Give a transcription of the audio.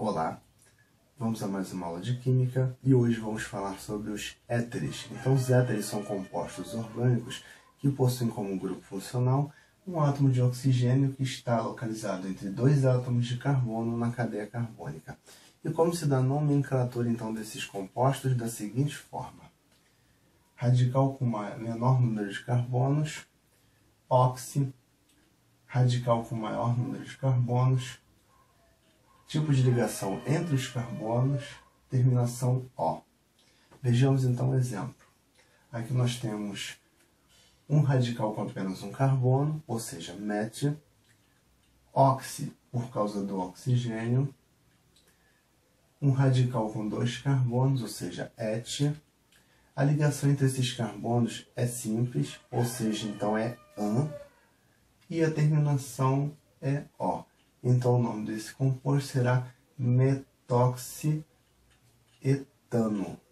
Olá, vamos a mais uma aula de Química e hoje vamos falar sobre os éteres. Então, os éteres são compostos orgânicos que possuem como grupo funcional um átomo de oxigênio que está localizado entre dois átomos de carbono na cadeia carbônica. E como se dá a nomenclatura então desses compostos da seguinte forma: radical com menor número de carbonos, oxi, radical com maior número de carbonos, tipo de ligação entre os carbonos, terminação O. Vejamos então um exemplo. Aqui nós temos um radical com apenas um carbono, ou seja, met, oxi por causa do oxigênio, um radical com dois carbonos, ou seja, et. A ligação entre esses carbonos é simples, ou seja, então é an, e a terminação é O. Então o nome desse composto será metoxietano.